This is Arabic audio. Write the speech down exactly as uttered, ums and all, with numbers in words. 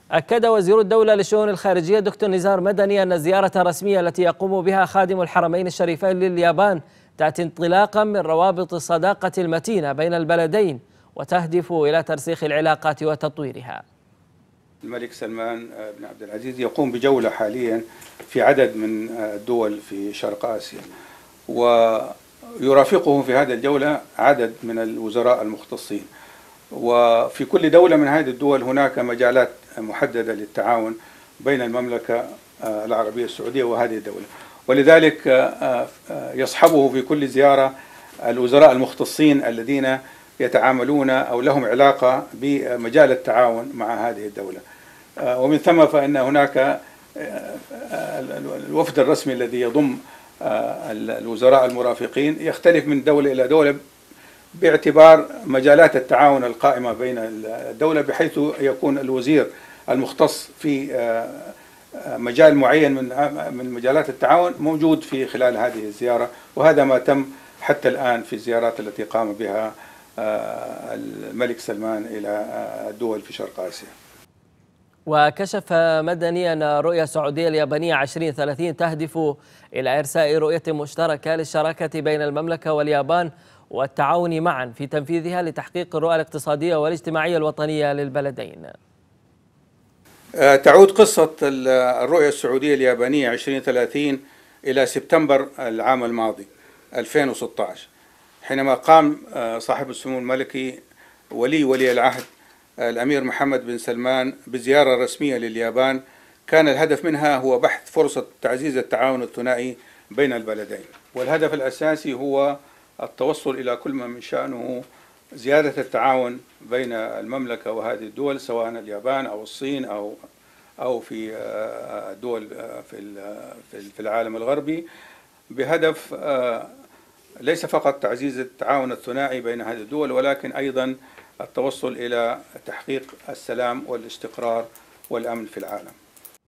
أكد وزير الدولة للشؤون الخارجية دكتور نزار مدني أن الزيارة الرسمية التي يقوم بها خادم الحرمين الشريفين لليابان تأتي انطلاقا من روابط الصداقة المتينة بين البلدين وتهدف إلى ترسيخ العلاقات وتطويرها. الملك سلمان بن عبد العزيز يقوم بجولة حاليا في عدد من الدول في شرق آسيا، ويرافقه في هذه الجولة عدد من الوزراء المختصين، وفي كل دولة من هذه الدول هناك مجالات محددة للتعاون بين المملكة العربية السعودية وهذه الدولة، ولذلك يصحبه في كل زيارة الوزراء المختصين الذين يتعاملون أو لهم علاقة بمجال التعاون مع هذه الدولة. ومن ثم فإن هناك الوفد الرسمي الذي يضم الوزراء المرافقين يختلف من دولة إلى دولة باعتبار مجالات التعاون القائمة بين الدولة، بحيث يكون الوزير المختص في مجال معين من من مجالات التعاون موجود في خلال هذه الزيارة، وهذا ما تم حتى الآن في الزيارات التي قام بها الملك سلمان إلى الدول في شرق آسيا. وكشف مدني أن الرؤية السعودية اليابانية عشرين ثلاثين تهدف إلى إرساء رؤية مشتركة للشراكة بين المملكة واليابان والتعاون معا في تنفيذها لتحقيق الرؤى الاقتصادية والاجتماعية الوطنية للبلدين. تعود قصة الرؤية السعودية اليابانية عشرين ثلاثين إلى سبتمبر العام الماضي ألفين وستة عشر، حينما قام صاحب السمو الملكي ولي ولي العهد الأمير محمد بن سلمان بزيارة رسمية لليابان، كان الهدف منها هو بحث فرصة تعزيز التعاون الثنائي بين البلدين، والهدف الأساسي هو التوصل إلى كل ما من شأنه زيادة التعاون بين المملكة وهذه الدول، سواء اليابان أو الصين أو أو في دول في العالم الغربي، بهدف ليس فقط تعزيز التعاون الثنائي بين هذه الدول، ولكن أيضا التوصل إلى تحقيق السلام والاستقرار والأمن في العالم.